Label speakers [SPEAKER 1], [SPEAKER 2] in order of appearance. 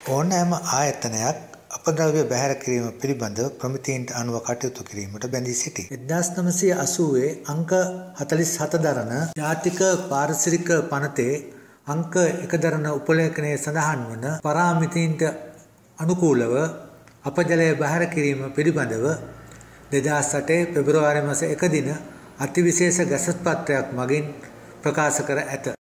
[SPEAKER 1] ඕනෑම ආයතනයක් අපද්‍රව්‍ය බැහැර කිරීම පිළිබඳව ප්‍රමිතීන්ට අනුව කටයුතු කිරීමට බැඳී සිටී. 1980 අංක 47 දරන ජාතික පාරිසරික පනතේ අංක 1 දරන උපලේඛනයේ සඳහන් වන පරාමිතීන්ට අනුකූලව අපජලය බැහැර කිරීම පිළිබඳව 2008 පෙබරවාරි මාස 1 දින අතිවිශේෂ ගැසට් පත්‍රයක් මගින් ප්‍රකාශ කර ඇත.